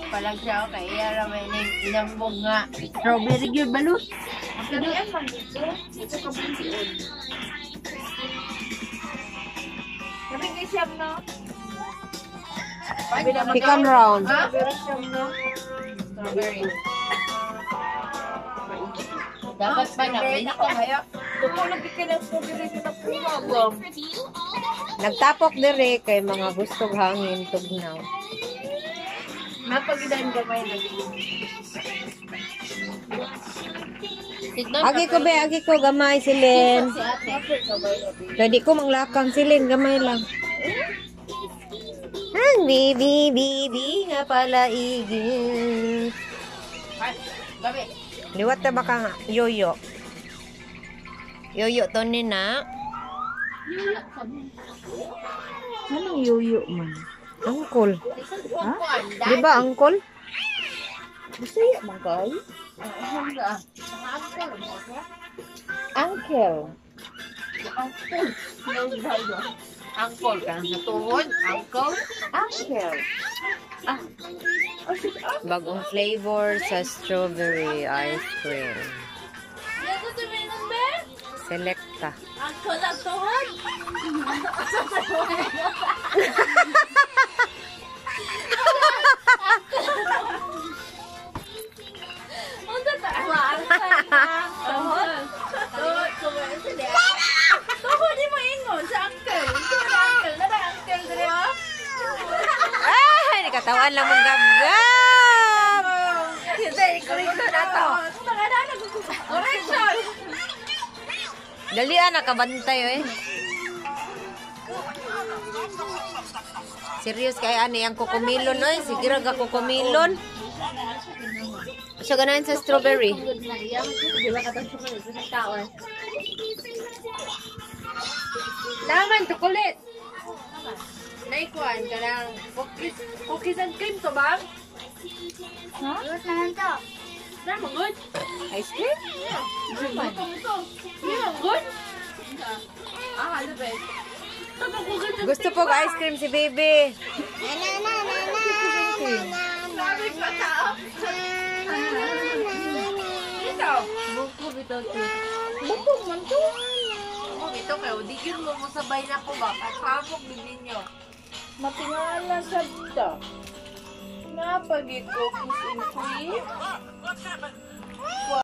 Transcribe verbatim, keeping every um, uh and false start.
palang siya ako kaya ramay ning inang bunga. Strawberry gyud balot. Ano yan man dito? Ito ka bunsiun. Sabi kay Siyam, no? Second round. Strawberry Siyam, no? Strawberry. Dapat pa na may Ako kaya. Tupo lagi ka ng strawberry na pumagam. Nagtapok dire kay mga gustong hangin tugnaw. Napagidan gamay lagi. Agi ko be, agi ko gamay silin. si ate. Dadi ko manglakang silin, gamay lang. Ang bibi bibi nga pala igil. Ay, gabi. Liwat na baka nga, yoyo. Yoyo to ni na. Anong yuyo man? Angkol. Ha? Di ba angkol? Bisaya man kay? Uncle. Angkol ka sa tuhod, angkol. Uncle. Ah. Bagong flavor sa strawberry ice cream. Selecta. Angkol ang tuhod? Unsa ta? Tuhod? Tuhod? Tuhod di mo ingon sa uncle. Uncle na uncle. Na ba uncle dire ha? Ay, nakatawan lang mong gagam. Hindi, correction na to. Correction! Dali ah, nakabantay eh. Serious kaya ani ang kukumilon oy, sige ra ga kukumilon. Siya ganahin sa strawberry. Naman, tukulit. Naikuan ka ng cookies, cookies and cream to, bang? Ha? Good naman to. Naman, good? Ice cream? Naman. Yeah, good? Ah, ano ba? Gusto po ice cream si baby. Sabi pa tao. Ito. Buko bitaw to. Bukog man to. Oh, ito kayo, di yun mo musabay na ko ba? At hamog din ninyo. Matingala sa bida. Napag-i-cookies and cream.